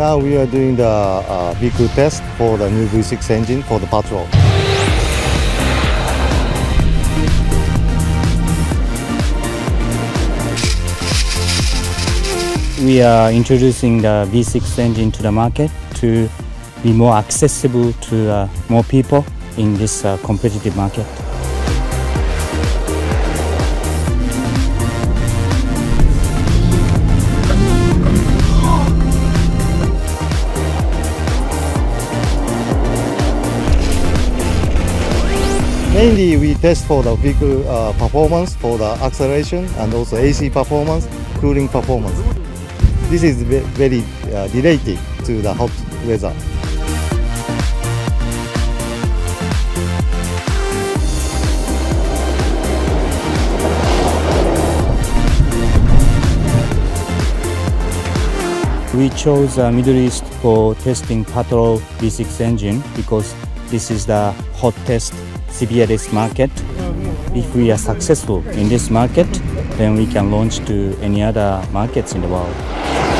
now we are doing the vehicle test for the new V6 engine for the patrol. We are introducing the V6 engine to the market to be more accessible to more people in this competitive market. Mainly we test for the vehicle performance, for the acceleration and also AC performance, cooling performance. This is very related to the hot weather. We chose Middle East for testing Patrol V6 engine because this is the hottest CBRS market. If we are successful in this market, then we can launch to any other markets in the world.